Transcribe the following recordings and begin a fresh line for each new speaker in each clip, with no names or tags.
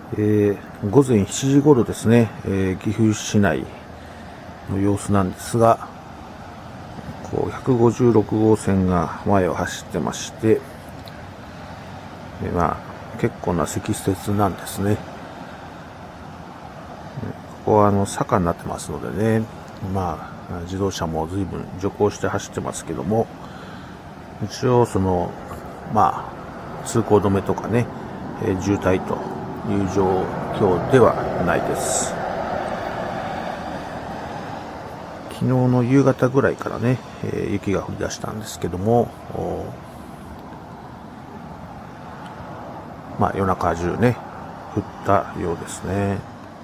午前7時頃ですね、岐阜市内の様子なんですが、156号線が前を走ってまして、結構な積雪なんですね。ここは坂になってますのでね、自動車も随分徐行して走ってますけども、一応通行止めとかね、渋滞という状況ではないです。昨日の夕方ぐらいからね、雪が降り出したんですけども、夜中中ね、降ったようですね。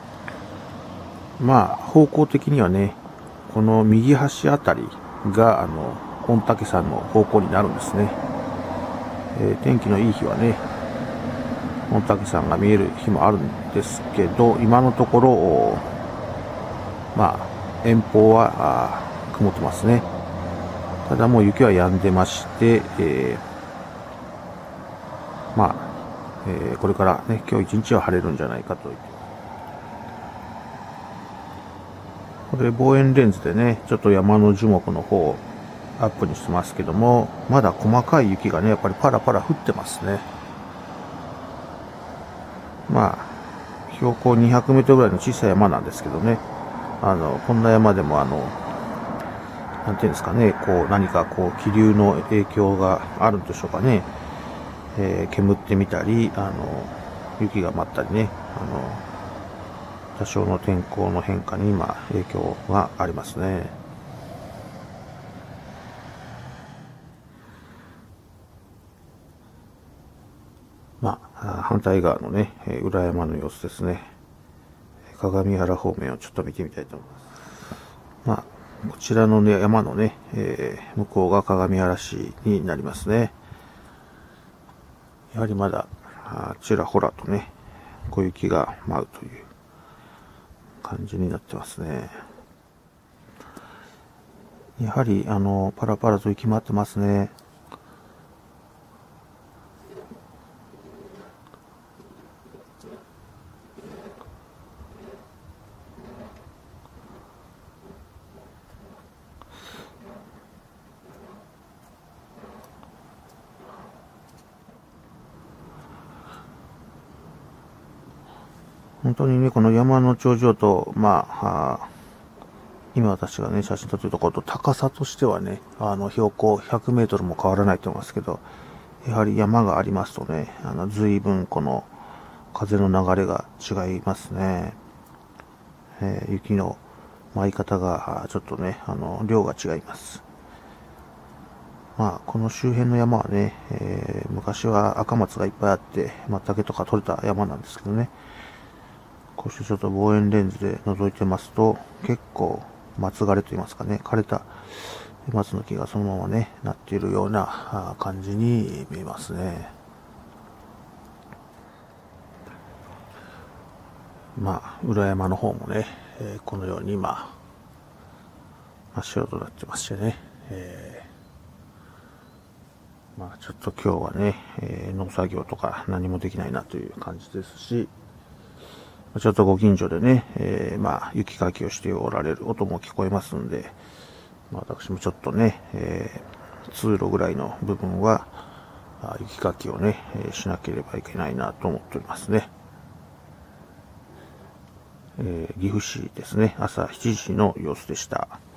方向的にはね、この右端あたりが、御嶽山の方向になるんですね。天気のいい日はね、御嶽山が見える日もあるんですけど、今のところ、遠方は曇ってますね。ただもう雪は止んでまして、これからね、今日一日は晴れるんじゃないかと。これ望遠レンズでね、ちょっと山の樹木の方をアップにしてますけども、まだ細かい雪がね、やっぱりパラパラ降ってますね。標高200メートルぐらいの小さい山なんですけどね、こんな山でもなんていうんですかね、何か気流の影響があるんでしょうかね。煙ってみたり、雪が舞ったりね、多少の天候の変化に影響がありますね。反対側のね、裏山の様子ですね。鏡原方面をちょっと見てみたいと思います。こちらのね、山のね、向こうが鏡原市になりますね。やはりまだ、ちらほらとね、小雪が舞うという感じになってますね。やはり、パラパラと雪舞ってますね。本当にね、この山の頂上と、今私がね、写真撮ってるところと高さとしてはね、標高100メートルも変わらないと思いますけど、やはり山がありますとね、随分この風の流れが違いますね。雪の舞い方がちょっとね、量が違います。この周辺の山はね、昔は赤松がいっぱいあって、松茸とか取れた山なんですけどね、こうしてちょっと望遠レンズで覗いてますと、結構松枯れと言いますかね、枯れた松の木がそのままね、なっているような感じに見えますね。裏山の方もね、このように真っ白となってましてね、ちょっと今日はね、農作業とか何もできないなという感じですし、ちょっとご近所でね、雪かきをしておられる音も聞こえますんで、私もちょっとね、通路ぐらいの部分は、雪かきをね、しなければいけないなと思っておりますね。岐阜市ですね、朝7時の様子でした。